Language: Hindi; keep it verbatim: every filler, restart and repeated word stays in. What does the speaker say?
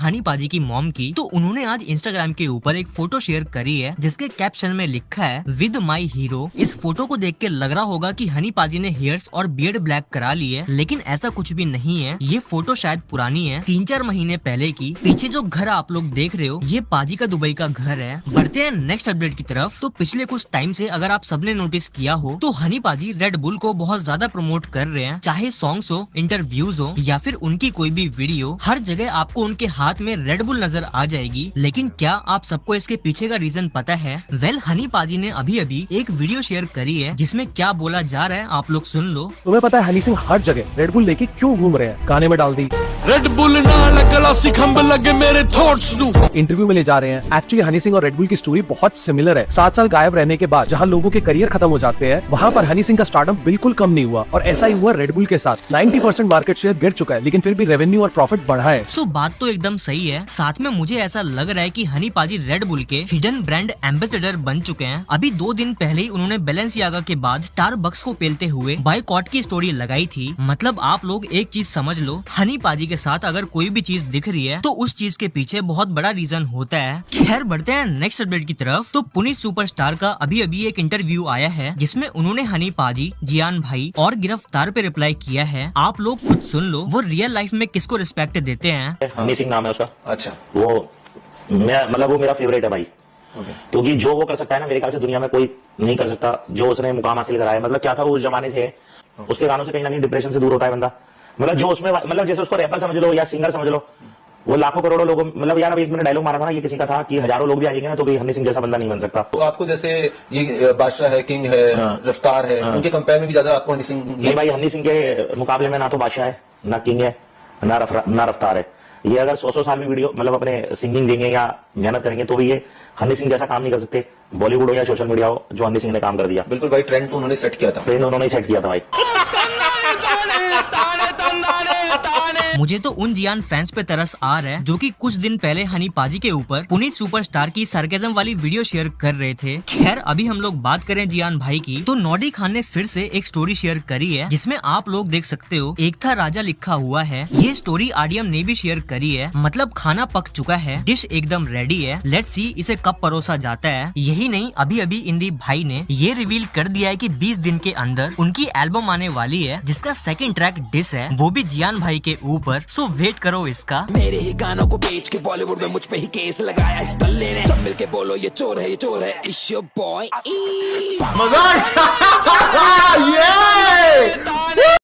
हनी पाजी की मॉम की, तो उन्होंने आज इंस्टाग्राम के ऊपर एक फोटो शेयर करी है जिसके कैप्शन में लिखा है विद माई हीरो। इस फोटो को देख के लग रहा होगा कि हनी पाजी ने हेयर्स और बियर्ड ब्लैक करा ली है, लेकिन ऐसा कुछ भी नहीं है। ये फोटो शायद पुरानी है, तीन चार महीने पहले की। पीछे जो घर आप लोग देख रहे हो ये पाजी का दुबई का घर है। बढ़ते हैं नेक्स्ट अपडेट की तरफ। तो पिछले कुछ टाइम से अगर आप सबने नोटिस किया हो तो हनी पाजी रेड बुल को बहुत ज्यादा प्रमोट कर रहे हैं, चाहे सॉन्ग्स हो, इंटरव्यूज हो या फिर उनकी कोई भी वीडियो, हर जगह आपको उनके हाथ में रेड बुल नजर आ जाएगी। लेकिन क्या आप सबको इसके पीछे का रीजन पता है? वेल well, हनी पाजी ने अभी अभी एक वीडियो शेयर करी है जिसमें क्या बोला जा रहा है आप लोग सुन लो। तुम्हें पता है हनी सिंह हर जगह रेड बुल लेके क्यों घूम रहे हैं? गाने में डाल दी रेड बुल ना लगला सिखंब लगे मेरे थॉट्स नु। इंटरव्यू में ले जा रहे हैं। एक्चुअली हनी सिंह और रेड बुल की स्टोरी बहुत सिमिलर है। सात साल गायब रहने के बाद जहां लोगों के करियर खत्म हो जाते हैं, वहां पर हनी सिंह का स्टार्टअप बिल्कुल कम नहीं हुआ और ऐसा ही हुआ रेड बुल के साथ। नब्बे परसेंट मार्केट शेयर गिर चुका है लेकिन फिर भी रेवेन्यू और प्रॉफिट बढ़ा है। सो बात तो एकदम सही है। साथ में मुझे ऐसा लग रहा है कि हनी पाजी रेड बुल के हिडन ब्रांड एम्बेसडर बन चुके हैं। अभी दो दिन पहले ही उन्होंने बैलेंसियागा के बाद स्टारबक्स को पेलते हुए बायकॉट की स्टोरी लगाई थी। मतलब आप लोग एक चीज समझ लो, हनी पाजी के साथ अगर कोई भी चीज दिख रही है तो उस चीज के पीछे बहुत बड़ा रीजन होता है। खैर बढ़ते हैं नेक्स्ट अपडेट की तरफ। तो पुनीत सुपरस्टार का अभी अभी एक इंटरव्यू आया है जिसमें उन्होंने हनी पाजी, जियान भाई और गिरफ्तार पे रिप्लाई किया है। आप लोग खुद सुन लो वो रियल लाइफ में किसको रिस्पेक्ट देते हैं। हनी सिंह नाम है उसका। अच्छा, वो मैं मतलब वो मेरा फेवरेट है भाई, क्योंकि जो वो कर सकता है ना मेरे ख्याल से दुनिया में कोई नहीं कर सकता। जो उसने मुकाम हासिल करा है, मतलब क्या था वो उस जमाने से है, उसके गानों से कहीं ना कहीं डिप्रेशन से दूर होता है बंदा। मतलब जो उसमें मतलब जैसे उसको रैपर समझ लो या सिंगर समझ लो, वो लाखों करोड़ों लोगों मतलब यार अभी एक मैंने डायलॉग मारा था ना, ये किसी का था कि हजारों लोग भी आ जाएंगे ना तो भी हनी सिंह जैसा बंदा नहीं बन सकता। तो आपको जैसे ये बादशाह है, किंग है, हाँ, रफ्तार है, हाँ, उनके कंपेयर में भी ज्यादा आपको हनी सिंह? नहीं भाई, हनी सिंह के मुकाबले में ना तो बादशाह है, ना किंग है, ना रफ, ना रफ्तार है। ये अगर सौ सौ साल में वीडियो मतलब अपने सिंगिंग देंगे या मेहनत करेंगे तो भी ये हनी सिंह जैसा काम नहीं कर सकते। बॉलीवुड हो या सोशल मीडिया हो, जो हनी सिंह ने काम कर दिया। बिल्कुल भाई, ट्रेंड तो उन्होंने सेट किया था। ट्रेंड उन्होंने सेट किया था भाई। मुझे तो उन जियान फैंस पे तरस आ रहा है जो कि कुछ दिन पहले हनी पाजी के ऊपर पुनीत सुपरस्टार की सार्केज्म वाली वीडियो शेयर कर रहे थे। खैर अभी हम लोग बात करें जियान भाई की, तो नॉडी खान ने फिर से एक स्टोरी शेयर करी है जिसमें आप लोग देख सकते हो एक था राजा लिखा हुआ है। ये स्टोरी आरडीएम ने भी शेयर करी है। मतलब खाना पक चुका है, डिश एकदम रेडी है, लेट्स सी इसे कब परोसा जाता है। यही नहीं, अभी अभी इंदी भाई ने ये रिवील कर दिया है कि बीस दिन के अंदर उनकी एल्बम आने वाली है जिसका सेकंड ट्रैक डिश है, वो भी जियान भाई के ऊपर। सो वेट करो इसका। मेरे ही गानों को बेच के बॉलीवुड में मुझ पे ही केस लगाया इस दल्ले ने। सब मिलके बोलो ये चोर है, ये चोर है। It's your boy.